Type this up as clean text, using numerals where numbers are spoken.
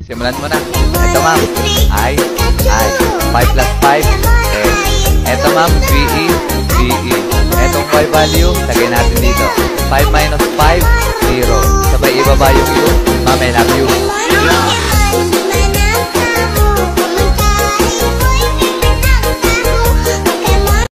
Simulan mo na. Ito, ma'am. I. 5 plus 5, 10. Ito, ma'am. VE. Etong Y value, lagay natin dito. 5 minus 5, 0. Sabay ibaba yung U. Ma'am, I love you.